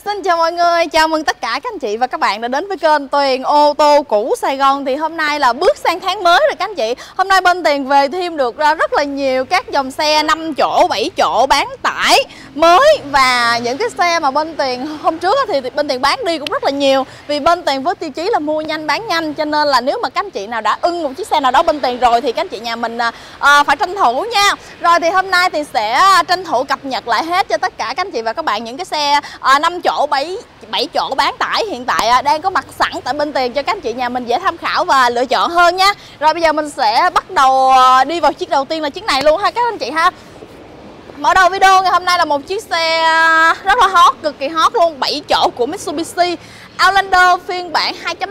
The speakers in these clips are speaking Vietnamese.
Xin chào mọi người, chào mừng tất cả các anh chị và các bạn đã đến với kênh Tuyền ô tô cũ Sài Gòn. Thì hôm nay là bước sang tháng mới rồi các anh chị. Hôm nay bên Tuyền về thêm được rất là nhiều các dòng xe 5 chỗ, 7 chỗ bán tải mới. Và những cái xe mà bên Tuyền hôm trước thì bên Tuyền bán đi cũng rất là nhiều. Vì bên Tuyền với tiêu chí là mua nhanh bán nhanh, cho nên là nếu mà các anh chị nào đã ưng một chiếc xe nào đó bên Tuyền rồi thì các anh chị nhà mình phải tranh thủ nha. Rồi thì hôm nay thì sẽ tranh thủ cập nhật lại hết cho tất cả các anh chị và các bạn những cái xe 5 chỗ, 7 chỗ bán tải hiện tại đang có mặt sẵn tại bên Tuyền cho các anh chị nhà mình dễ tham khảo và lựa chọn hơn nha. Rồi bây giờ mình sẽ bắt đầu đi vào chiếc đầu tiên là chiếc này luôn ha các anh chị ha. Mở đầu video ngày hôm nay là một chiếc xe rất là hot, cực kỳ hot luôn, 7 chỗ của Mitsubishi Outlander phiên bản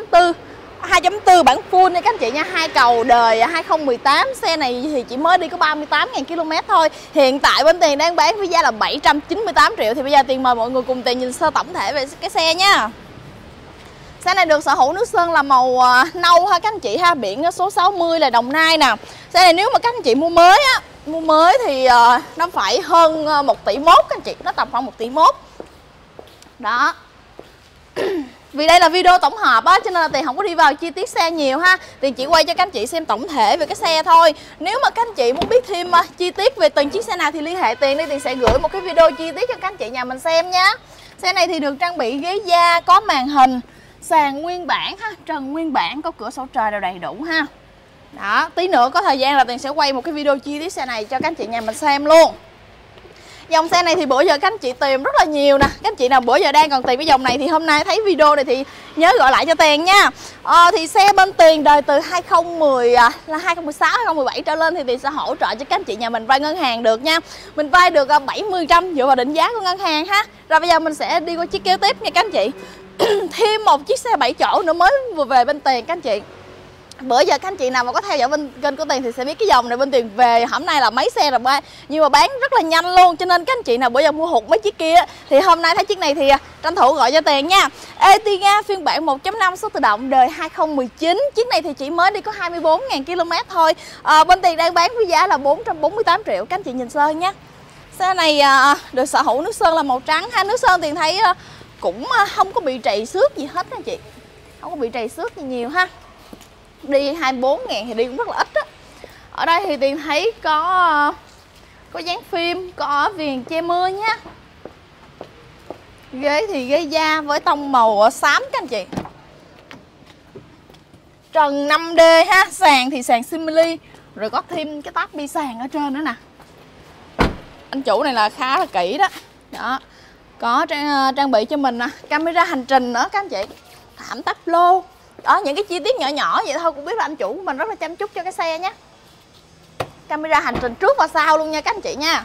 2.4 bản full nha các anh chị nha, 2 cầu đời 2018. Xe này thì chỉ mới đi có 38.000 km thôi. Hiện tại bên Tuyền đang bán với giá là 798 triệu. Thì bây giờ Tuyền mời mọi người cùng Tuyền nhìn sơ tổng thể về cái xe nha. Xe này được sở hữu nước sơn là màu nâu ha các anh chị ha, biển số 60 là Đồng Nai nè. Xe này nếu mà các anh chị mua mới á, mua mới thì nó phải hơn 1 tỷ mốt các anh chị, nó tầm khoảng 1 tỷ mốt. Đó. Vì đây là video tổng hợp á, cho nên là Tuyền không có đi vào chi tiết xe nhiều ha. Tuyền chỉ quay cho các anh chị xem tổng thể về cái xe thôi. Nếu mà các anh chị muốn biết thêm chi tiết về từng chiếc xe nào thì liên hệ Tuyền đi, Tuyền sẽ gửi một cái video chi tiết cho các anh chị nhà mình xem nha. Xe này thì được trang bị ghế da, có màn hình, sàn nguyên bản ha, trần nguyên bản, có cửa sổ trời đều đầy đủ ha. Đó, tí nữa có thời gian là Tuyền sẽ quay một cái video chi tiết xe này cho các anh chị nhà mình xem luôn. Dòng xe này thì bữa giờ các anh chị tìm rất là nhiều nè. Các anh chị nào bữa giờ đang còn tìm cái dòng này thì hôm nay thấy video này thì nhớ gọi lại cho Tuyền nha. Thì xe bên Tuyền đời từ 2016, 2017 trở lên thì Tuyền sẽ hỗ trợ cho các anh chị nhà mình vay ngân hàng được nha. Mình vay được 70% dựa vào định giá của ngân hàng ha. Rồi bây giờ mình sẽ đi qua chiếc kế tiếp nha các anh chị. Thêm một chiếc xe 7 chỗ nữa mới vừa về bên Tuyền các anh chị. Bữa giờ các anh chị nào mà có theo dõi bên kênh của Tuyền thì sẽ biết cái dòng này bên Tuyền về hôm nay là mấy xe rồi nhưng mà bán rất là nhanh luôn, cho nên các anh chị nào bữa giờ mua hụt mấy chiếc kia thì hôm nay thấy chiếc này thì tranh thủ gọi cho Tuyền nha. Ertiga phiên bản 1.5 số tự động đời 2019. Chiếc này thì chỉ mới đi có 24.000 km thôi. Bên Tuyền đang bán với giá là 448 triệu các anh chị nhìn sơ nhé. Xe này được sở hữu nước sơn là màu trắng ha. Nước sơn Tuyền thấy cũng không có bị trầy xước gì hết các anh chị, không có bị trầy xước gì nhiều ha. Đi 24.000 thì đi cũng rất là ít á. Ở đây thì Tuyền thấy có dán phim, có viền che mưa nhá. Ghế thì ghế da với tông màu xám các anh chị. Trần 5D ha, sàn thì sàn simili, rồi có thêm cái táp bi sàn ở trên nữa nè. Anh chủ này là khá là kỹ đó. Đó. Có trang bị cho mình camera hành trình nữa các anh chị. Thảm tắp lô. Đó, những cái chi tiết nhỏ nhỏ vậy thôi cũng biết là anh chủ của mình rất là chăm chút cho cái xe nhé. Camera hành trình trước và sau luôn nha các anh chị nha.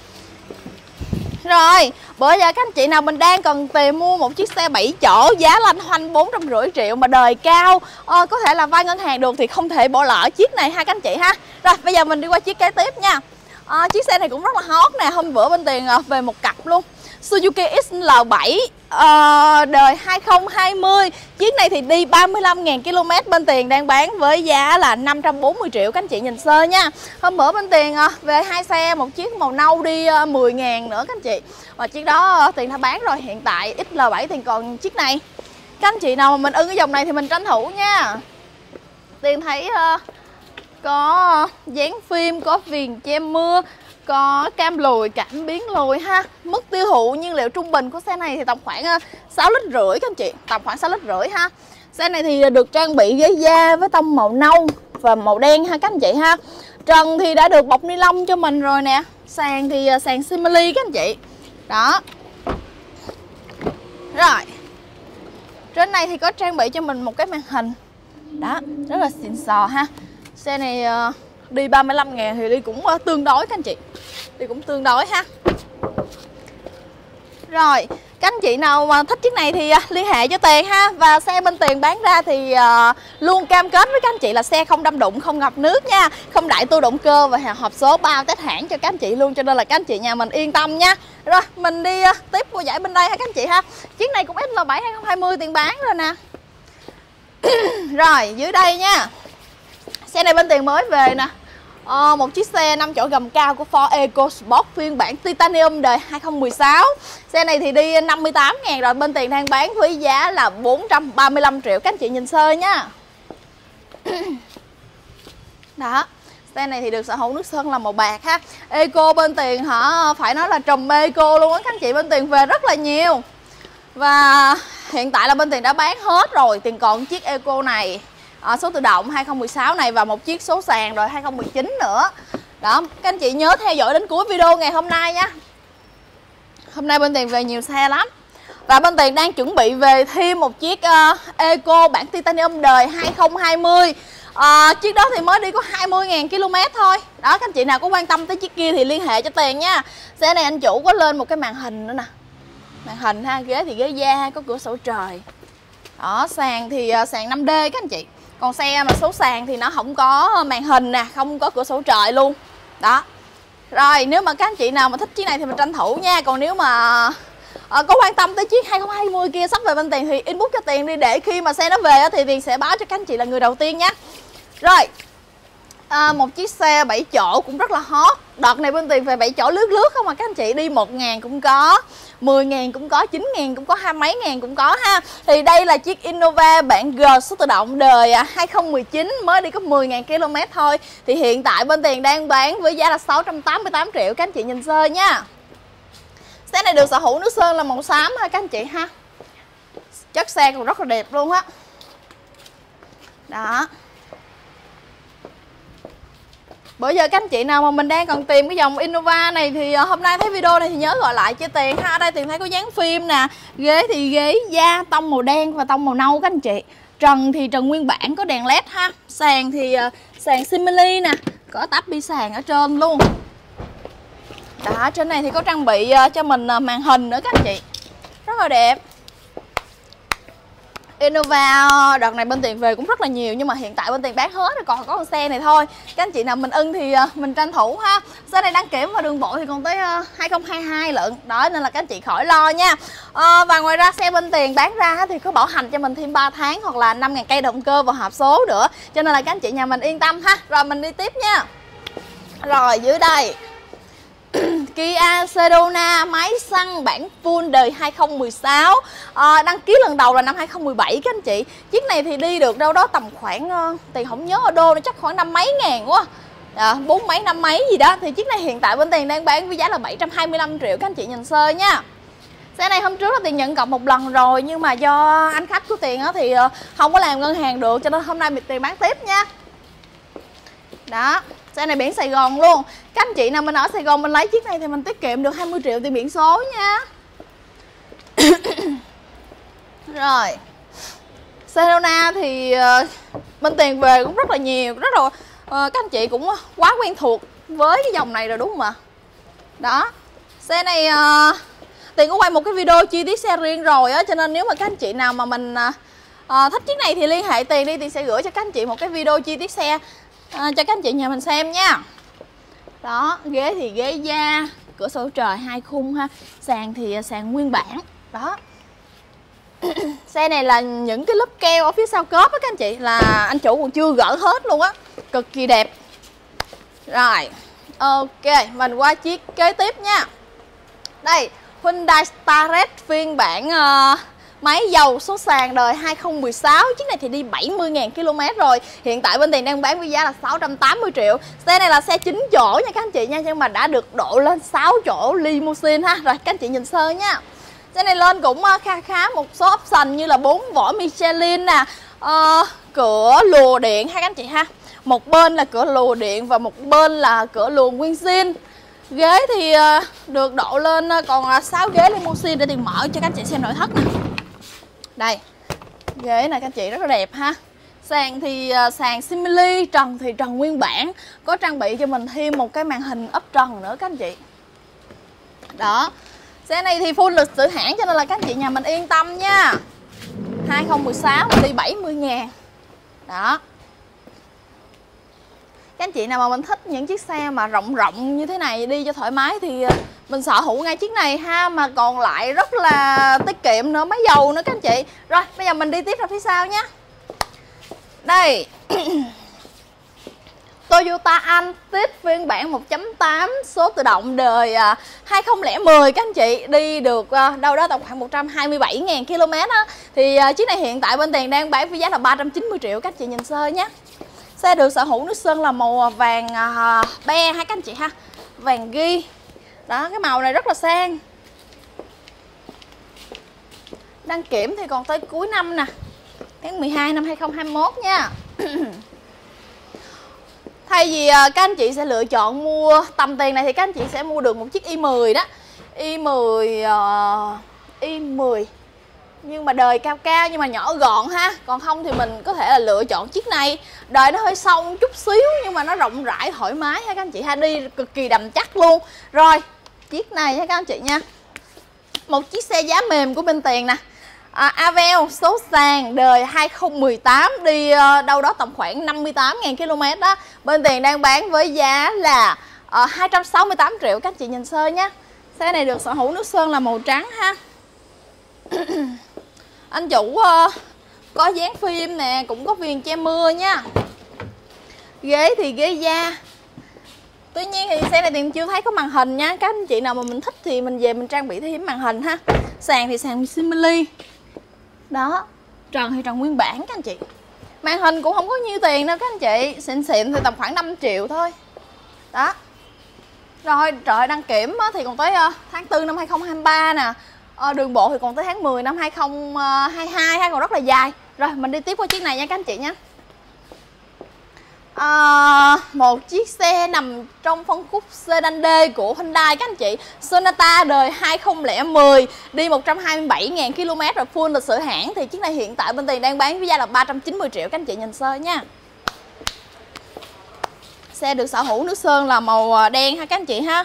Rồi, bữa giờ các anh chị nào mình đang cần tìm mua một chiếc xe 7 chỗ giá lanh hoanh 450 triệu mà đời cao, có thể là vay ngân hàng được thì không thể bỏ lỡ chiếc này ha các anh chị ha. Rồi, bây giờ mình đi qua chiếc kế tiếp nha. Chiếc xe này cũng rất là hot nè, hôm bữa bên Tuyền về một cặp luôn. Suzuki XL7 đời 2020. Chiếc này thì đi 35.000 km, bên Tuyền đang bán với giá là 540 triệu các anh chị nhìn sơ nha. Hôm bữa bên Tuyền về 2 xe, một chiếc màu nâu đi 10.000 nữa các anh chị. Và chiếc đó Tuyền đã bán rồi, hiện tại XL7 Tuyền còn chiếc này. Các anh chị nào mà mình ưng cái dòng này thì mình tranh thủ nha. Tuyền thấy có dán phim, có viền che mưa, có cam lùi, cảm biến lùi ha. Mức tiêu thụ nhiên liệu trung bình của xe này thì tầm khoảng 6,5 lít các anh chị, tầm khoảng 6,5 lít ha. Xe này thì được trang bị ghế da với tông màu nâu và màu đen ha các anh chị ha. Trần thì đã được bọc ni lông cho mình rồi nè. Sàn thì sàn simili các anh chị. Đó. Rồi. Trên này thì có trang bị cho mình một cái màn hình. Đó, rất là xịn sò ha. Xe này đi 35.000 thì đi cũng tương đối các anh chị. Đi cũng tương đối ha. Rồi, các anh chị nào mà thích chiếc này thì liên hệ cho Tuyền ha. Và xe bên Tuyền bán ra thì luôn cam kết với các anh chị là xe không đâm đụng, không ngập nước nha, không đại tu động cơ và hộp số bao Tết hãng cho các anh chị luôn, cho nên là các anh chị nhà mình yên tâm nha. Rồi, mình đi tiếp qua giải bên đây ha các anh chị ha. Chiếc này cũng XL7 2020 Tuyền bán rồi nè. Rồi, dưới đây nha. Xe này bên Tuyền mới về nè. Một chiếc xe 5 chỗ gầm cao của Ford EcoSport phiên bản Titanium đời 2016. Xe này thì đi 58.000 rồi, bên Tiền đang bán với giá là 435 triệu. Các anh chị nhìn sơ nhá. Đó, xe này thì được sở hữu nước sơn là màu bạc ha. Eco bên Tiền hả, phải nói là trùm Eco luôn á các anh chị, bên Tiền về rất là nhiều. Và hiện tại là bên Tiền đã bán hết rồi, Tiền còn chiếc Eco này số tự động 2016 này và một chiếc số sàn rồi 2019 nữa. Đó, các anh chị nhớ theo dõi đến cuối video ngày hôm nay nha. Hôm nay bên Tiền về nhiều xe lắm. Và bên Tiền đang chuẩn bị về thêm một chiếc Eco bản Titanium đời 2020. Chiếc đó thì mới đi có 20.000 km thôi. Đó, các anh chị nào có quan tâm tới chiếc kia thì liên hệ cho Tiền nha. Xe này anh chủ có lên một cái màn hình nữa nè. Màn hình ha, ghế thì ghế da, có cửa sổ trời. Đó, sàn thì sàn 5D các anh chị. Còn xe mà số sàn thì nó không có màn hình nè, không có cửa sổ trời luôn. Đó. Rồi, nếu mà các anh chị nào mà thích chiếc này thì mình tranh thủ nha. Còn nếu mà có quan tâm tới chiếc 2020 kia sắp về bên Tiền thì inbox cho Tiền đi, để khi mà xe nó về thì Tiền sẽ báo cho các anh chị là người đầu tiên nhé. Rồi, một chiếc xe 7 chỗ cũng rất là hot. Đợt này bên Tiền về 7 chỗ lướt lướt không mà các anh chị, đi 1.000 cũng có, 10.000 cũng có, 9.000 cũng có, 20 mấy ngàn cũng có ha. Thì đây là chiếc Innova bản G số tự động đời 2019, mới đi có 10.000 km thôi. Thì hiện tại bên Tiền đang bán với giá là 688 triệu, các anh chị nhìn sơ nha. Xe này được sở hữu nước sơn là màu xám ha các anh chị ha. Chất xe còn rất là đẹp luôn á. Đó. Bởi giờ các anh chị nào mà mình đang còn tìm cái dòng Innova này thì hôm nay thấy video này thì nhớ gọi lại cho Tiền ha. Ở đây Tiền thấy có dán phim nè. Ghế thì ghế da tông màu đen và tông màu nâu các anh chị. Trần thì trần nguyên bản có đèn led ha. Sàn thì sàn simili nè, có tắp bi sàn ở trên luôn. Đó, trên này thì có trang bị cho mình màn hình nữa các anh chị. Rất là đẹp. Innova đợt này bên Tiền về cũng rất là nhiều, nhưng mà hiện tại bên Tiền bán hết rồi, còn có con xe này thôi. Các anh chị nào mình ưng thì mình tranh thủ ha. Xe này đăng kiểm và đường bộ thì còn tới 2022 lận. Đó, nên là các anh chị khỏi lo nha. Và ngoài ra xe bên Tiền bán ra thì có bảo hành cho mình thêm 3 tháng hoặc là 5.000 cây động cơ và hộp số nữa. Cho nên là các anh chị nhà mình yên tâm ha. Rồi mình đi tiếp nha. Rồi dưới đây Kia Sedona máy xăng bản full đời 2016, đăng ký lần đầu là năm 2017 các anh chị. Chiếc này thì đi được đâu đó tầm khoảng Tiền không nhớ ở đô, nó chắc khoảng 5 mấy ngàn quá, 4 mấy 5 mấy gì đó. Thì chiếc này hiện tại bên Tiền đang bán với giá là 725 triệu, các anh chị nhìn sơ nha. Xe này hôm trước là Tiền nhận cọc một lần rồi, nhưng mà do anh khách của Tiền thì không có làm ngân hàng được, cho nên hôm nay Tiền bán tiếp nha. Đó, xe này biển Sài Gòn luôn. Các anh chị nào mình ở Sài Gòn mình lấy chiếc này thì mình tiết kiệm được 20 triệu tiền biển số nha. Rồi, Sedona thì bên Tiền về cũng rất là nhiều, rất là các anh chị cũng quá quen thuộc với cái dòng này rồi đúng không ạ? Đó, xe này Tiền có quay một cái video chi tiết xe riêng rồi á, cho nên nếu mà các anh chị nào mà mình thích chiếc này thì liên hệ Tiền đi, Tiền sẽ gửi cho các anh chị một cái video chi tiết xe cho các anh chị nhà mình xem nha. Đó, ghế thì ghế da, cửa sổ trời 2 khung ha. Sàn thì sàn nguyên bản. Đó. Xe này là những cái lớp keo ở phía sau cốp á các anh chị, là anh chủ còn chưa gỡ hết luôn á. Cực kỳ đẹp. Rồi, ok, mình qua chiếc kế tiếp nha. Đây, Hyundai Starex phiên bản máy dầu số sàn đời 2016. Chiếc này thì đi 70.000 km rồi. Hiện tại bên Tiền đang bán với giá là 680 triệu. Xe này là xe 9 chỗ nha các anh chị nha, nhưng mà đã được độ lên 6 chỗ limousine ha. Rồi các anh chị nhìn sơ nha. Xe này lên cũng khá một số option như là 4 vỏ Michelin nè, cửa lùa điện ha các anh chị ha. Một bên là cửa lùa điện và một bên là cửa lùa nguyên zin. Ghế thì được độ lên còn 6 ghế limousine, để Tiền mở cho các anh chị xem nội thất nè. Đây, ghế này các anh chị rất là đẹp ha. Sàn thì sàn simili, trần thì trần nguyên bản, có trang bị cho mình thêm một cái màn hình ấp trần nữa các anh chị. Đó, xe này thì full lịch sử hãng cho nên là các anh chị nhà mình yên tâm nha. 2016 mình đi 70.000. Đó. Các anh chị nào mà mình thích những chiếc xe mà rộng rộng như thế này đi cho thoải mái thì mình sở hữu ngay chiếc này ha, mà còn lại rất là tiết kiệm nữa, máy dầu nữa các anh chị. Rồi, bây giờ mình đi tiếp ra phía sau nhé. Đây. Toyota Altis phiên bản 1.8 số tự động đời 2010 các anh chị, đi được đâu đó tầm khoảng 127.000 km á. Thì chiếc này hiện tại bên Tiền đang bán với giá là 390 triệu các anh chị nhìn sơ nhé. Xe được sở hữu nước sơn là màu vàng be ha các anh chị ha, vàng ghi. Đó, cái màu này rất là sang. Đăng kiểm thì còn tới cuối năm nè, tháng 12 năm 2021 nha. Thay vì các anh chị sẽ lựa chọn mua tầm tiền này thì các anh chị sẽ mua được một chiếc i10 đó. i10 nhưng mà đời cao cao nhưng mà nhỏ gọn ha. Còn không thì mình có thể là lựa chọn chiếc này, đời nó hơi sâu một chút xíu nhưng mà nó rộng rãi thoải mái ha các anh chị ha, đi cực kỳ đầm chắc luôn. Rồi, chiếc này ha các anh chị nha. Một chiếc xe giá mềm của bên Tiền nè. Avel số sàn đời 2018, đi đâu đó tầm khoảng 58.000 km đó. Bên Tiền đang bán với giá là 268 triệu các anh chị nhìn sơ nhé. Xe này được sở hữu nước sơn là màu trắng ha. Anh chủ có dán phim nè, cũng có viền che mưa nha. Ghế thì ghế da. Tuy nhiên thì xe này Tiền chưa thấy có màn hình nha. Các anh chị nào mà mình thích thì mình về mình trang bị thêm màn hình ha. Sàn thì sàn Simili. Đó, trần thì trần nguyên bản các anh chị. Màn hình cũng không có nhiêu tiền đâu các anh chị, xịn xịn thì tầm khoảng 5 triệu thôi. Đó. Rồi, trời, đăng kiểm thì còn tới tháng 4 năm 2023 nè. Đường bộ thì còn tới tháng 10 năm 2022 ha, còn rất là dài. Rồi, mình đi tiếp qua chiếc này nha các anh chị nha. Một chiếc xe nằm trong phân khúc sedan D của Hyundai các anh chị. Sonata đời 2010, đi 127.000 km rồi, full lịch sử hãng. Thì chiếc này hiện tại bên Tiền đang bán với giá là 390 triệu các anh chị nhìn sơ nha. Xe được sở hữu nước sơn là màu đen ha các anh chị ha.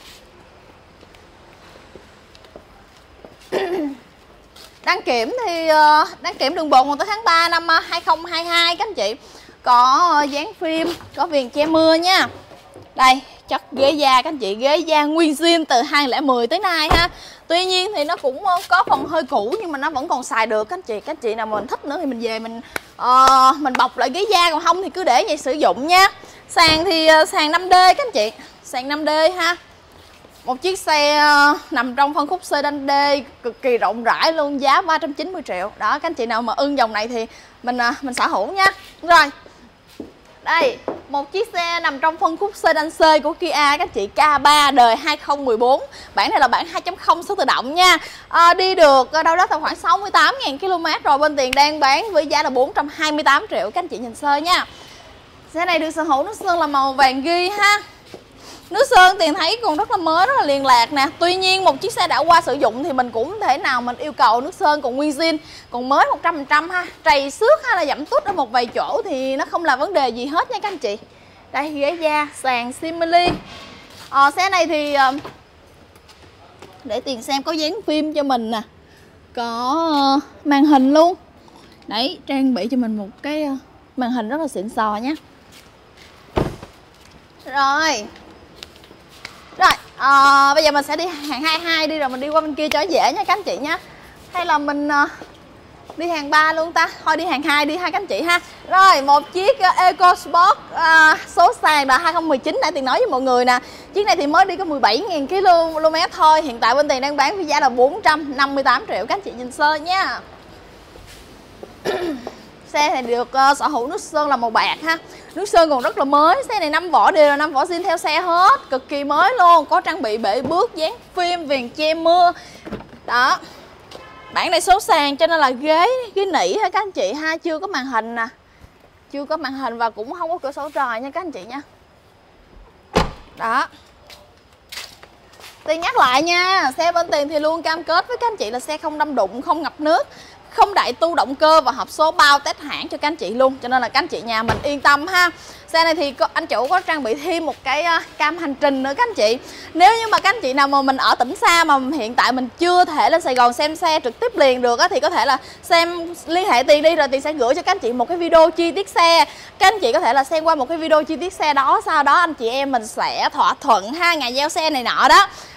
Đăng kiểm thì đăng kiểm đường bộ còn tới tháng 3 năm 2022 các anh chị. Có dán phim, có viền che mưa nha. Đây, chất ghế da các anh chị, ghế da nguyên zin từ 2010 tới nay ha. Tuy nhiên thì nó cũng có phần hơi cũ nhưng mà nó vẫn còn xài được các anh chị. Các anh chị nào mà mình thích nữa thì mình về mình bọc lại ghế da, còn không thì cứ để vậy sử dụng nha. Sàn thì sàn 5D các anh chị, sàn 5D ha. Một chiếc xe nằm trong phân khúc sedan D cực kỳ rộng rãi luôn, giá 390 triệu. Đó, các anh chị nào mà ưng dòng này thì mình sở hữu nha. Rồi. Đây, một chiếc xe nằm trong phân khúc sedan C của Kia các anh chị, K3 đời 2014. Bản này là bản 2.0 số tự động nha. Đi được đâu đó tầm khoảng 68.000 km rồi, bên Tiền đang bán với giá là 428 triệu các anh chị nhìn sơ nha. Xe này được sở hữu nước sơn là màu vàng ghi ha. Nước sơn Tiền thấy còn rất là mới, rất là liền lạc nè. Tuy nhiên một chiếc xe đã qua sử dụng thì mình cũng thể nào mình yêu cầu nước sơn còn nguyên zin, còn mới 100% ha. Trầy xước hay là giảm tút ở một vài chỗ thì nó không là vấn đề gì hết nha các anh chị. Đây, ghế da, sàn Simili. Xe này thì để Tiền xem có dán phim cho mình nè, có màn hình luôn. Đấy, trang bị cho mình một cái màn hình rất là xịn sò nhé. Rồi, bây giờ mình sẽ đi hàng 22 đi rồi mình đi qua bên kia cho dễ nha các anh chị nha. Hay là mình đi hàng 3 luôn ta? Thôi đi hàng 2 đi ha các anh chị ha. Rồi, một chiếc EcoSport số sàn là 2019 nãy Tiền nói với mọi người nè. Chiếc này thì mới đi có 17.000 km thôi. Hiện tại bên Tiền đang bán với giá là 458 triệu các anh chị nhìn sơ nha. Xe này được sở hữu nước sơn là màu bạc ha. Nước sơn còn rất là mới. Xe này 5 vỏ đều là 5 vỏ zin theo xe hết, cực kỳ mới luôn. Có trang bị bể bước, dán phim, viền che mưa. Đó. Bản này số sàn cho nên là ghế nỉ ha các anh chị ha, chưa có màn hình nè. Chưa có màn hình và cũng không có cửa sổ trời nha các anh chị nha. Đó. Tiền nhắc lại nha, xe bên Tiền thì luôn cam kết với các anh chị là xe không đâm đụng, không ngập nước, không đại tu động cơ và hộp số bao test hãng cho các anh chị luôn. Cho nên là các anh chị nhà mình yên tâm ha. Xe này thì anh chủ có trang bị thêm một cái cam hành trình nữa các anh chị. Nếu như mà các anh chị nào mà mình ở tỉnh xa mà hiện tại mình chưa thể lên Sài Gòn xem xe trực tiếp liền được á, thì có thể là liên hệ Tiền đi rồi Tiền sẽ gửi cho các anh chị một cái video chi tiết xe. Các anh chị có thể là xem qua một cái video chi tiết xe đó, sau đó anh chị em mình sẽ thỏa thuận ha, ngày giao xe này nọ đó.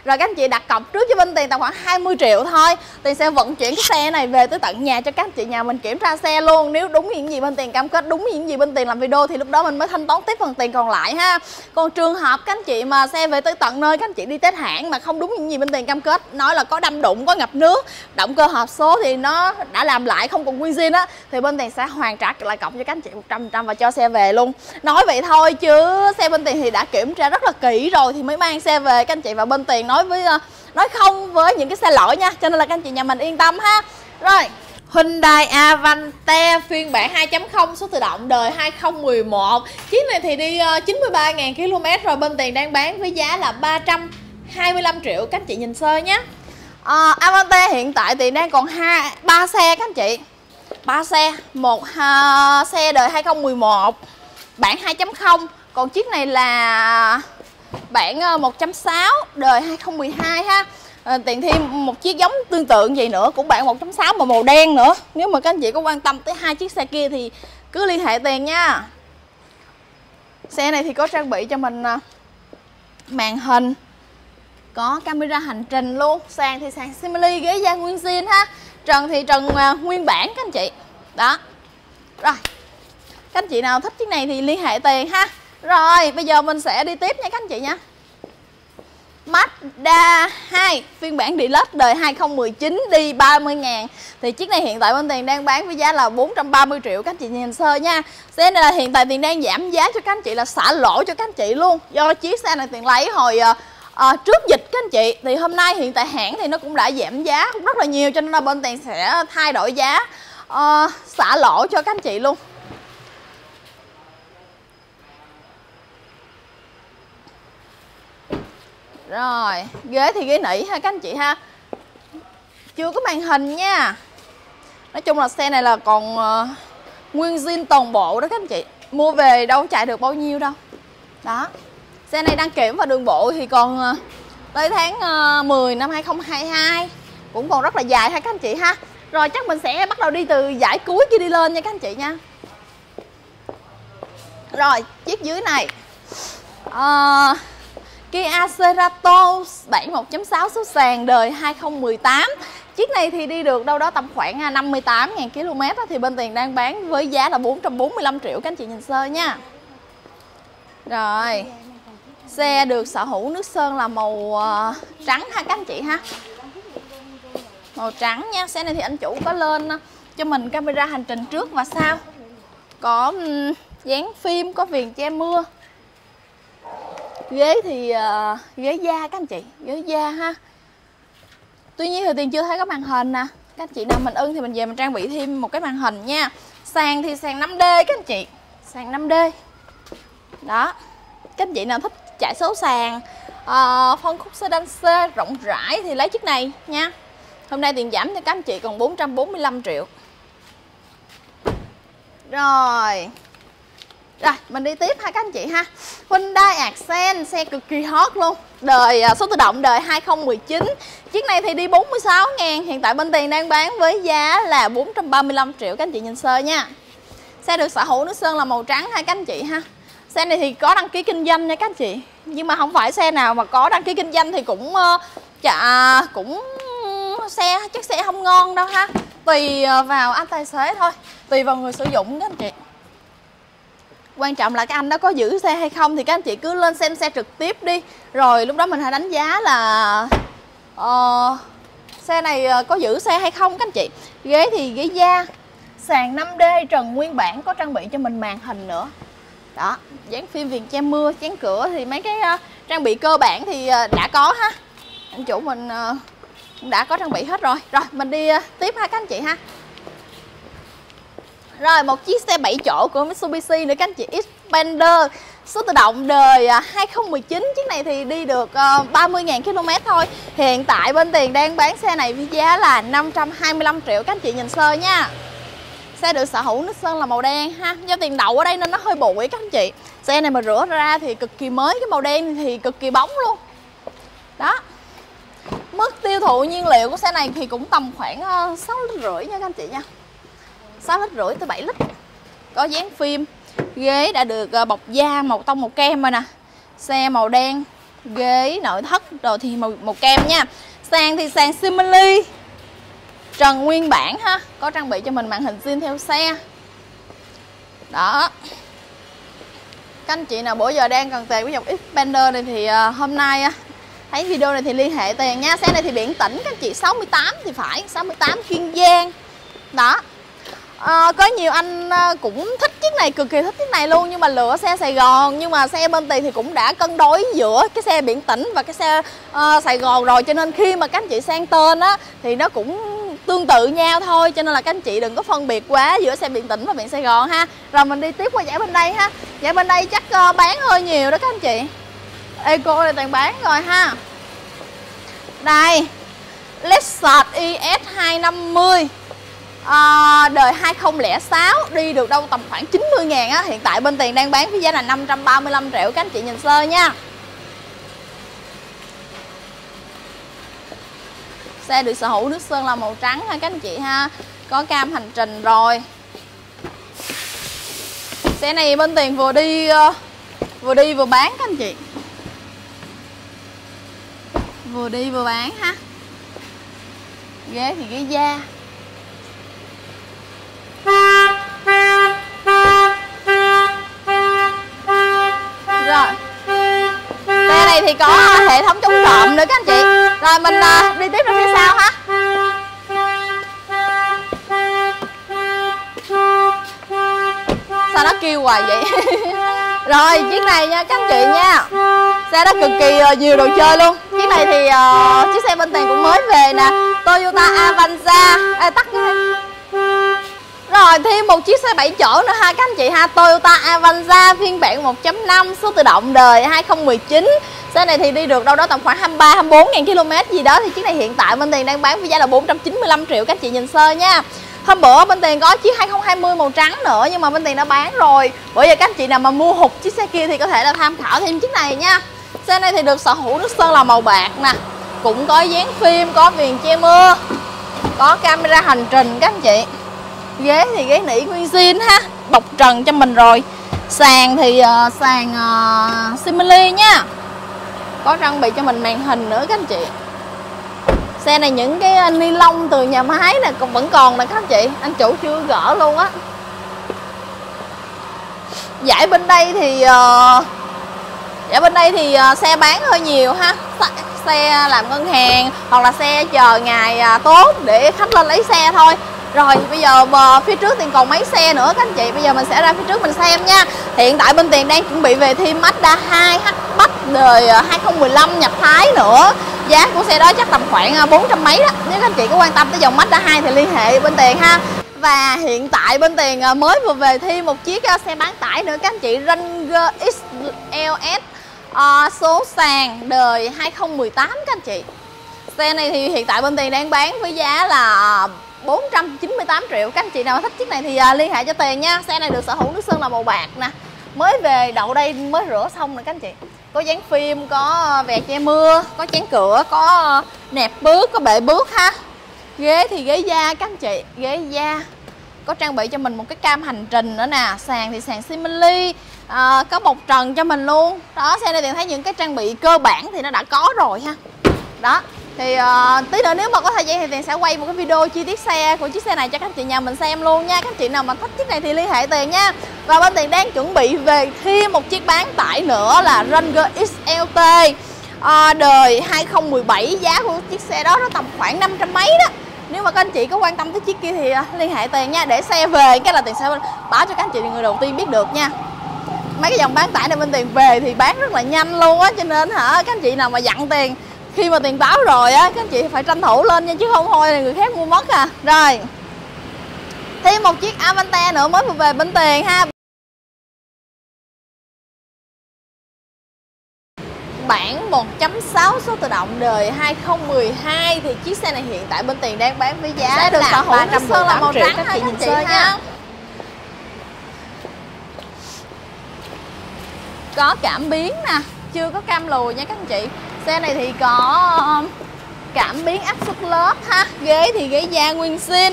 Rồi các anh chị đặt cọc trước cho Vinh Tiền tầm khoảng 20 triệu thôi. Tiền sẽ vận chuyển cái xe này về tới tận nhà cho các anh chị nhà mình kiểm tra xe luôn. Nếu đúng những gì Vinh Tiền cam kết, đúng những gì Vinh Tiền làm video thì lúc đó mình mới thanh toán tiếp phần tiền còn lại ha. Còn trường hợp các anh chị mà xe về tới tận nơi, các anh chị đi test hãng mà không đúng những gì Vinh Tiền cam kết, nói là có đâm đụng, có ngập nước, động cơ hộp số thì nó đã làm lại không còn nguyên zin á, thì Vinh Tiền sẽ hoàn trả lại cọc cho các anh chị 100% và cho xe về luôn. Nói vậy thôi chứ xe Vinh Tiền thì đã kiểm tra rất là kỹ rồi thì mới mang xe về các anh chị, và bên Tiền nói không với những cái xe lỗi nha, cho nên là các anh chị nhà mình yên tâm ha. Rồi, Hyundai Avante phiên bản 2.0 số tự động đời 2011. Chiếc này thì đi 93.000 km rồi, bên Tiền đang bán với giá là 325 triệu các anh chị nhìn sơ nhé. Avante hiện tại thì đang còn 3 xe các anh chị. 3 xe, một xe đời 2011 bản 2.0, còn chiếc này là bản 1.6 đời 2012 ha. Tiền thêm một chiếc giống tương tự vậy nữa, cũng bản 1.6 mà màu đen nữa. Nếu mà các anh chị có quan tâm tới hai chiếc xe kia thì cứ liên hệ Tiền nha. Xe này thì có trang bị cho mình màn hình, có camera hành trình luôn. Sàn thì sàn Simili, ghế da nguyên zin ha. Trần thì trần nguyên bản các anh chị. Đó. Rồi, các anh chị nào thích chiếc này thì liên hệ Tiền ha. Rồi, bây giờ mình sẽ đi tiếp nha các anh chị nha. Mazda 2 phiên bản Deluxe đời 2019 đi 30.000. Thì chiếc này hiện tại bên Tiền đang bán với giá là 430 triệu các anh chị nhìn sơ nha. Xe này là hiện tại Tiền đang giảm giá cho các anh chị, là xả lỗ cho các anh chị luôn. Do chiếc xe này Tiền lấy hồi trước dịch các anh chị. Thì hôm nay hiện tại hãng thì nó cũng đã giảm giá cũng rất là nhiều, cho nên là bên Tiền sẽ thay đổi giá xả lỗ cho các anh chị luôn. Rồi, ghế thì ghế nỉ ha các anh chị ha. Chưa có màn hình nha. Nói chung là xe này là còn nguyên zin toàn bộ đó các anh chị. Mua về đâu chạy được bao nhiêu đâu. Đó. Xe này đăng kiểm và đường bộ thì còn tới tháng 10 năm 2022. Cũng còn rất là dài ha các anh chị ha. Rồi chắc mình sẽ bắt đầu đi từ dãy cuối kia đi lên nha các anh chị nha. Rồi, chiếc dưới này Kia Cerato bản 1.6 số sàn đời 2018. Chiếc này thì đi được đâu đó tầm khoảng 58.000 km thì bên Tiền đang bán với giá là 445 triệu các anh chị nhìn sơ nha. Rồi, xe được sở hữu nước sơn là màu trắng ha các anh chị ha. Màu trắng nha. Xe này thì anh chủ có lên cho mình camera hành trình trước và sau, có dán phim, có viền che mưa. Ghế thì ghế da các anh chị, ghế da ha. Tuy nhiên thì Tiền chưa thấy có màn hình nè. Các anh chị nào mình ưng thì mình về mình trang bị thêm một cái màn hình nha. Sàn thì sàn 5D các anh chị, sàn 5D. Đó. Các anh chị nào thích chạy số sàn phân khúc sedan C rộng rãi thì lấy chiếc này nha. Hôm nay Tiền giảm cho các anh chị còn 445 triệu. Rồi. Rồi, mình đi tiếp ha các anh chị ha. Hyundai Accent, xe cực kỳ hot luôn. Đời số tự động đời 2019. Chiếc này thì đi 46.000, hiện tại bên Tiền đang bán với giá là 435 triệu các anh chị nhìn sơ nha. Xe được sở hữu nước sơn là màu trắng ha các anh chị ha. Xe này thì có đăng ký kinh doanh nha các anh chị. Nhưng mà không phải xe nào mà có đăng ký kinh doanh thì cũng chiếc xe không ngon đâu ha. Tùy vào anh tài xế thôi, tùy vào người sử dụng các anh chị. Quan trọng là cái anh đó có giữ xe hay không thì các anh chị cứ lên xem xe trực tiếp đi. Rồi lúc đó mình hãy đánh giá là xe này có giữ xe hay không các anh chị. Ghế thì ghế da, sàn 5D trần nguyên bản, có trang bị cho mình màn hình nữa. Đó, dán phim, viền che mưa, chắn cửa thì mấy cái trang bị cơ bản thì đã có ha. Anh chủ mình đã có trang bị hết rồi. Rồi mình đi tiếp ha các anh chị ha. Rồi một chiếc xe 7 chỗ của Mitsubishi nữa các anh chị, Xpander số tự động đời 2019. Chiếc này thì đi được 30.000 km thôi. Hiện tại bên Tiền đang bán xe này với giá là 525 triệu các anh chị nhìn sơ nha. Xe được sở hữu nước sơn là màu đen ha. Do Tiền đậu ở đây nên nó hơi bụi các anh chị. Xe này mà rửa ra thì cực kỳ mới, cái màu đen thì cực kỳ bóng luôn. Đó. Mức tiêu thụ nhiên liệu của xe này thì cũng tầm khoảng 6,5 lít nha các anh chị nha. 6,5 lít tới 7 lít. Có dán phim. Ghế đã được bọc da màu tông màu kem rồi nè. Xe màu đen, ghế nội thất rồi thì màu kem nha. Sàn thì sàn Simili, trần nguyên bản ha, có trang bị cho mình màn hình zin theo xe. Đó. Các anh chị nào bữa giờ đang cần tiền của dòng Xpander này thì hôm nay thấy video này thì liên hệ tiền nha. Xe này thì biển tỉnh các anh chị, 68 thì phải, 68 Kiên Giang. Đó. Có nhiều anh cũng thích chiếc này, cực kỳ thích chiếc này luôn, nhưng mà lựa xe Sài Gòn. Nhưng mà xe bên Tiền thì cũng đã cân đối giữa cái xe biển tỉnh và cái xe Sài Gòn rồi, cho nên khi mà các anh chị sang tên á thì nó cũng tương tự nhau thôi, cho nên là các anh chị đừng có phân biệt quá giữa xe biển tỉnh và biển Sài Gòn ha. Rồi mình đi tiếp qua giải bên đây ha. Giải bên đây chắc bán hơi nhiều đó các anh chị. Eco này Toàn bán rồi ha. Đây, Lexus IS 250 đời 2006, đi được đâu tầm khoảng 90.000 á. Hiện tại bên Tiền đang bán với giá là 535 triệu, các anh chị nhìn sơ nha. Xe được sở hữu nước sơn là màu trắng ha các anh chị ha, có cam hành trình rồi. Xe này bên Tiền vừa đi vừa bán các anh chị, vừa đi vừa bán ha. Ghế thì ghế da. Rồi, xe này thì có hệ thống chống trộm nữa các anh chị. Rồi mình đi tiếp ra phía sau ha. Sao nó kêu hoài vậy? Rồi chiếc này nha các anh chị nha, xe đó cực kỳ nhiều đồ chơi luôn. Chiếc này thì chiếc xe bên Tiền cũng mới về nè, Toyota Avanza. Tắt cái. Rồi thêm một chiếc xe 7 chỗ nữa ha các anh chị ha, Toyota Avanza phiên bản 1.5 số tự động đời 2019. Xe này thì đi được đâu đó tầm khoảng 23-24 ngàn km gì đó. Thì chiếc này hiện tại bên Tiền đang bán với giá là 495 triệu, các anh chị nhìn sơ nha. Hôm bữa bên Tiền có chiếc 2020 màu trắng nữa, nhưng mà bên Tiền đã bán rồi. Bởi giờ các anh chị nào mà mua hụt chiếc xe kia thì có thể là tham khảo thêm chiếc này nha. Xe này thì được sở hữu nước sơn là màu bạc nè, cũng có dán phim, có viền che mưa, có camera hành trình các anh chị. Ghế thì ghế nỉ nguyên zin ha, bọc trần cho mình rồi. Sàn thì sàn Simili nha, có trang bị cho mình màn hình nữa các anh chị. Xe này những cái ni lông từ nhà máy nè vẫn còn nè các anh chị, anh chủ chưa gỡ luôn á. Giải bên đây thì xe bán hơi nhiều ha, xe làm ngân hàng hoặc là xe chờ ngày tốt để khách lên lấy xe thôi. Rồi bây giờ phía trước Tiền còn mấy xe nữa các anh chị, bây giờ mình sẽ ra phía trước mình xem nha. Hiện tại bên Tiền đang chuẩn bị về thêm Mazda 2 hatchback đời 2015 nhập Thái nữa. Giá của xe đó chắc tầm khoảng 400 mấy đó. Nếu các anh chị có quan tâm tới dòng Mazda 2 thì liên hệ bên Tiền ha. Và hiện tại bên Tiền mới vừa về thêm một chiếc xe bán tải nữa các anh chị, Ranger XLS số sàn đời 2018 các anh chị. Xe này thì hiện tại bên Tiền đang bán với giá là 498 triệu. Các anh chị nào thích chiếc này thì liên hệ cho Tiền nha. Xe này được sở hữu nước sơn là màu bạc nè, mới về đậu đây mới rửa xong nè các anh chị. Có dán phim, có vè che mưa, có chén cửa, có nẹp bước, có bệ bước ha. Ghế thì ghế da các anh chị, ghế da. Có trang bị cho mình một cái cam hành trình nữa nè. Sàn thì sàn Simili, có bọc trần cho mình luôn. Đó, xe này Tiền thấy những cái trang bị cơ bản thì nó đã có rồi ha. Đó. Thì tí nữa nếu mà có thời gian thì Tiền sẽ quay một cái video chi tiết xe của chiếc xe này cho các anh chị nhà mình xem luôn nha. Các anh chị nào mà thích chiếc này thì liên hệ Tiền nha. Và bên Tiền đang chuẩn bị về thêm một chiếc bán tải nữa là Ranger XLT đời 2017. Giá của chiếc xe đó nó tầm khoảng 500 mấy đó. Nếu mà các anh chị có quan tâm tới chiếc kia thì liên hệ Tiền nha. Để xe về cái là Tiền sẽ báo cho các anh chị người đầu tiên biết được nha. Mấy cái dòng bán tải này bên Tiền về thì bán rất là nhanh luôn á, cho nên các anh chị nào mà dặn Tiền khi mà Tiền báo rồi á, các anh chị phải tranh thủ lên nha, chứ không thôi là người khác mua mất à. Rồi thêm một chiếc Avante nữa mới vừa về bên Tiền ha, bản 1.6 số tự động đời 2012. Thì chiếc xe này hiện tại bên Tiền đang bán với giá được sở hữu nước sơn là màu trắng, các chị nhìn sơ nha. Có cảm biến nè, chưa có cam lùi nha các anh chị. Xe này thì có cảm biến áp suất lớp ha. Ghế thì ghế da nguyên zin.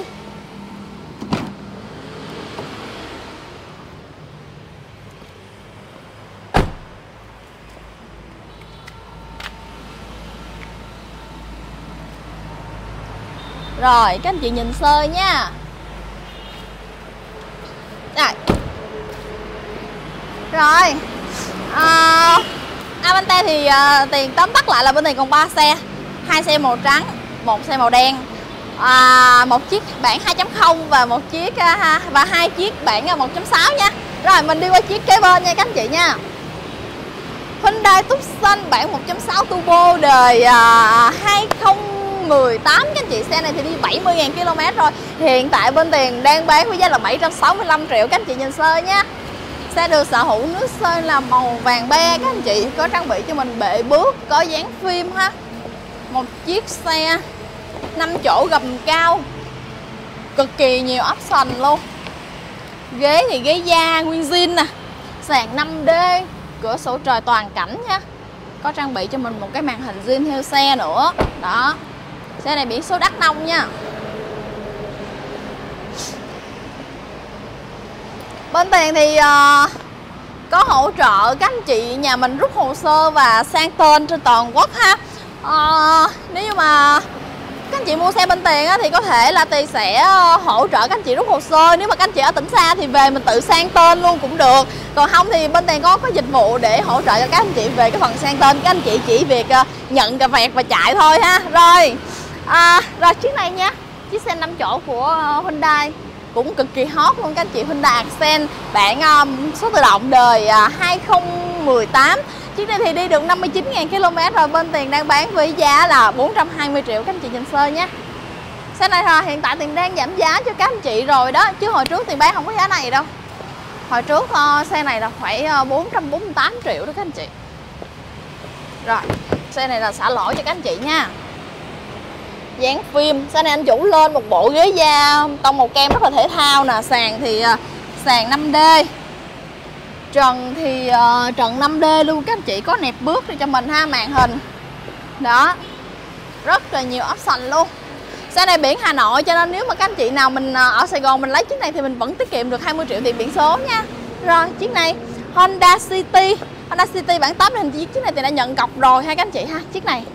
Rồi các anh chị nhìn sơ nha. Rồi Avante thì tiền tóm tắt lại là bên tiền còn 3 xe, 2 xe màu trắng, 1 xe màu đen, một chiếc bản 2.0 và một chiếc và 2 chiếc bản 1.6 nha. Rồi mình đi qua chiếc kế bên nha các anh chị nha. Hyundai Tucson bản 1.6 turbo đời 2018 các anh chị. Xe này thì đi 70.000 km rồi. Hiện tại bên tiền đang bán với giá là 765 triệu các anh chị nhìn sơ nha. Xe được sở hữu nước sơn là màu vàng be các anh chị. Có trang bị cho mình bệ bước, có dán phim ha. Một chiếc xe 5 chỗ gầm cao, cực kỳ nhiều option luôn. Ghế thì ghế da nguyên zin nè, sàn 5D, cửa sổ trời toàn cảnh nha. Có trang bị cho mình một cái màn hình zin theo xe nữa. Đó. Xe này biển số Đắk Nông nha. Bên tiền thì có hỗ trợ các anh chị nhà mình rút hồ sơ và sang tên trên toàn quốc ha. Nếu như mà các anh chị mua xe bên tiền á, thì có thể là tiền sẽ hỗ trợ các anh chị rút hồ sơ. Nếu mà các anh chị ở tỉnh xa thì về mình tự sang tên luôn cũng được. Còn không thì bên tiền có dịch vụ để hỗ trợ cho các anh chị về cái phần sang tên. Các anh chị chỉ việc nhận cà vẹt và chạy thôi ha. Rồi rồi chiếc này nha, chiếc xe 5 chỗ của Hyundai cũng cực kỳ hot luôn các anh chị. Hyundai Accent bản số tự động đời 2018. Chiếc này thì đi được 59.000 km rồi. Bên tiền đang bán với giá là 420 triệu các anh chị nhìn sơ nhé. Xe này là hiện tại tiền đang giảm giá cho các anh chị rồi đó, chứ hồi trước tiền bán không có giá này đâu. Hồi trước xe này là khoảng 448 triệu đó các anh chị. Rồi xe này là xả lỗi cho các anh chị nha. Dán phim. Xe này anh chủ lên một bộ ghế da tông màu kem rất là thể thao nè. Sàn thì sàn 5D, trần thì trần 5D luôn các anh chị. Có nẹp bước cho mình ha, màn hình. Đó, rất là nhiều option luôn. Xe này biển Hà Nội, cho nên nếu mà các anh chị nào mình ở Sài Gòn mình lấy chiếc này thì mình vẫn tiết kiệm được 20 triệu tiền biển số nha. Rồi chiếc này Honda City. Honda City bản 8 hình chiếc này thì đã nhận cọc rồi ha các anh chị ha. Chiếc này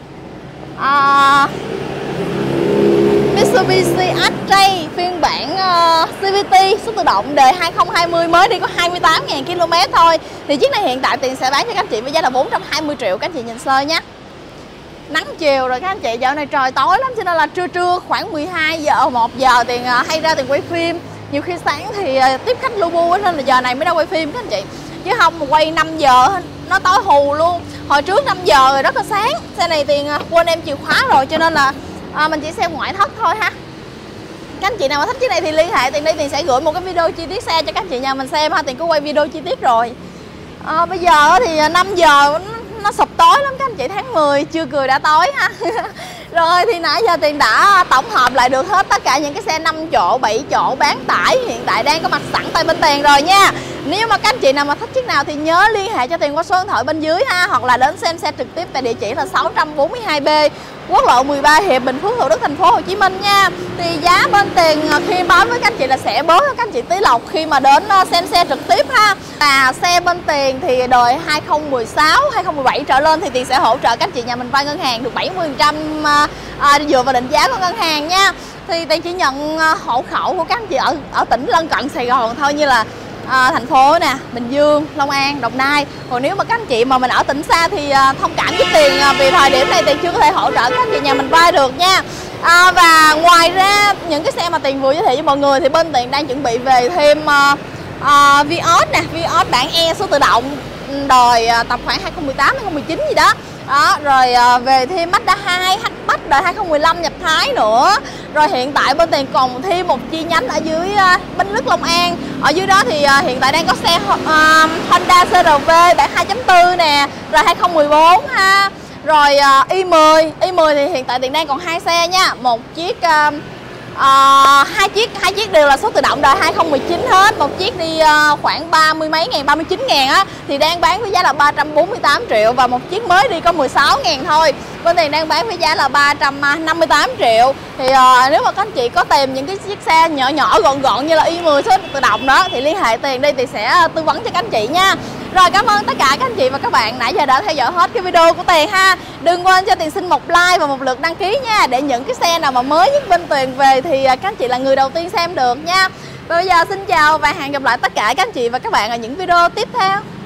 Mitsubishi X-Trail phiên bản CVT số tự động đời 2020 mới đi có 28.000 km thôi. Thì chiếc này hiện tại tiền sẽ bán cho các anh chị với giá là 420 triệu các anh chị nhìn sơ nhé. Nắng chiều rồi các anh chị, dạo này trời tối lắm cho nên là trưa khoảng 12 giờ 1 giờ tiền hay ra tiền quay phim. Nhiều khi sáng thì tiếp khách lu bu nên là giờ này mới ra quay phim các anh chị. Chứ không mà quay 5 giờ nó tối hù luôn. Hồi trước 5 giờ rồi rất là sáng. Xe này tiền quên em chìa khóa rồi cho nên là mình chỉ xem ngoại thất thôi ha. Các anh chị nào mà thích chiếc này thì liên hệ tiền, đây tiền sẽ gửi một cái video chi tiết xe cho các anh chị nhà mình xem ha. Tiền có quay video chi tiết rồi. Bây giờ thì 5 giờ nó sụp tối lắm các anh chị, tháng 10 chưa cười đã tối ha. Rồi thì nãy giờ tiền đã tổng hợp lại được hết tất cả những cái xe 5 chỗ, 7 chỗ bán tải hiện tại đang có mặt sẵn tại bên tiền rồi nha. Nếu mà các anh chị nào mà thích chiếc nào thì nhớ liên hệ cho tiền qua số điện thoại bên dưới ha, hoặc là đến xem xe trực tiếp tại địa chỉ là 642B Quốc lộ 13 Hiệp Bình Phước, Thủ Đức, thành phố Hồ Chí Minh nha. Thì giá bên tiền khi báo với các anh chị là sẽ bớt cho các anh chị tí lọc khi mà đến xem xe trực tiếp ha. Và xe bên tiền thì đời 2016, 2017 trở lên thì tiền sẽ hỗ trợ các anh chị nhà mình vay ngân hàng được 70% dựa vào định giá của ngân hàng nha. Thì tiền chỉ nhận hộ khẩu của các anh chị ở tỉnh lân cận Sài Gòn thôi, như là thành phố nè, Bình Dương, Long An, Đồng Nai. Còn nếu mà các anh chị mà mình ở tỉnh xa thì thông cảm với tiền vì thời điểm này tiền chưa có thể hỗ trợ các anh chị nhà mình vay được nha. Và ngoài ra những cái xe mà tiền vừa giới thiệu cho mọi người thì bên tiền đang chuẩn bị về thêm Vios nè, Vios bản E số tự động đời tầm khoảng 2018 2019 gì đó. Đó, rồi về thêm Mazda 2 hatchback đời 2015 nhập Thái nữa. Rồi hiện tại bên tiền còn thêm một chi nhánh ở dưới Bến Lức, Long An. Ở dưới đó thì hiện tại đang có xe Honda CR-V bản 2.4 nè, rồi 2014 ha. Rồi i10 thì hiện tại tiền đang còn 2 xe nha. Một chiếc hai chiếc đều là số tự động đời 2019 hết. Một chiếc đi khoảng 30 mấy ngàn, 39 ngàn á thì đang bán với giá là 348 triệu. Và một chiếc mới đi có 16 ngàn thôi, bên tiền đang bán với giá là 358 triệu. Thì nếu mà các anh chị có tìm những cái chiếc xe nhỏ nhỏ gọn gọn như là i10 số tự động đó thì liên hệ Tiền đi, thì sẽ tư vấn cho các anh chị nha. Rồi, cảm ơn tất cả các anh chị và các bạn nãy giờ đã theo dõi hết cái video của Tiền ha. Đừng quên cho Tiền xin một like và một lượt đăng ký nha, để những cái xe nào mà mới nhất bên Tiền về thì các anh chị là người đầu tiên xem được nha. Và bây giờ xin chào và hẹn gặp lại tất cả các anh chị và các bạn ở những video tiếp theo.